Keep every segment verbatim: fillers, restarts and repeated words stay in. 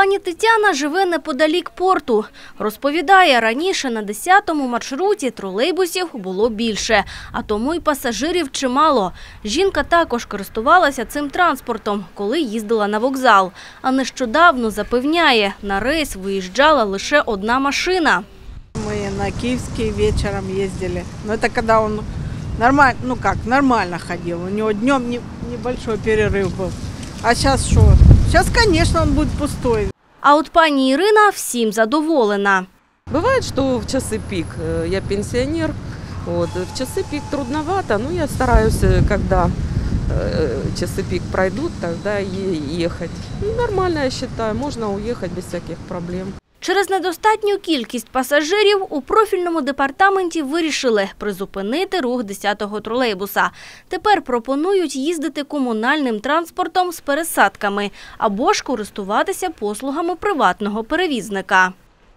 Пані Тетяна живе неподалік порту. Розповідає, раніше на десятому маршруті тролейбусів було більше, а тому й пасажирів чимало. Жінка також користувалася цим транспортом, коли їздила на вокзал. А нещодавно запевняє, на рейс виїжджала лише одна машина. Мы на Киевский вечером ездили. Но это когда он нормально, ну как, нормально ходил. У него днем не, небольшой перерыв был. А сейчас что? Сейчас, конечно, он будет пустой. А от пані Ірина всім задоволена. Бывает, что в часы пик, я пенсионер, вот, в часы пик трудновато, но я стараюсь, когда часы пик пройдут, тогда ехать. Ну, нормально, я считаю, можно уехать без всяких проблем. Через недостатню кількість пасажирів у профільному департаменті вирішили призупинити рух десятого тролейбуса. Тепер пропонують їздити комунальним транспортом з пересадками або ж користуватися послугами приватного перевізника.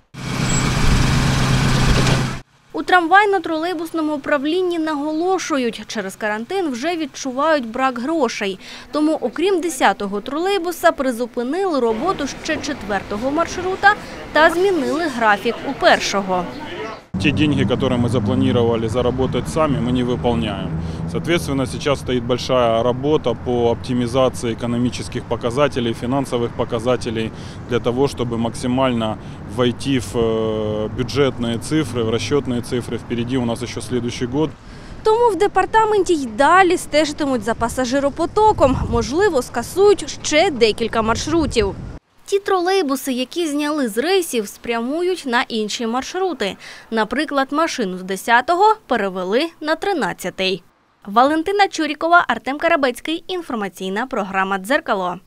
У трамвайно-тролейбусному управлінні наголошують, через карантин вже відчувають брак грошей. Тому, окрім десятого тролейбуса, призупинили роботу ще четвертого маршрута та змінили графік у першого. Те деньги, которые мы запланировали заработать сами, мы не выполняем. Соответственно, сейчас стоит большая работа по оптимизации экономических показателей, финансовых показателей, для того, чтобы максимально войти в бюджетные цифры, в расчетные цифры. Впереди у нас еще следующий год. Тому в департаменті й далі стежитимуть за пасажиропотоком. Можливо, скасують ще декілька маршрутів. Ті тролейбуси, які зняли з рейсів, спрямують на інші маршрути. Наприклад, машину з десятого перевели на тринадцятий. Валентина Чурікова, Артем Карабецький. Інформаційна програма «Дзеркало».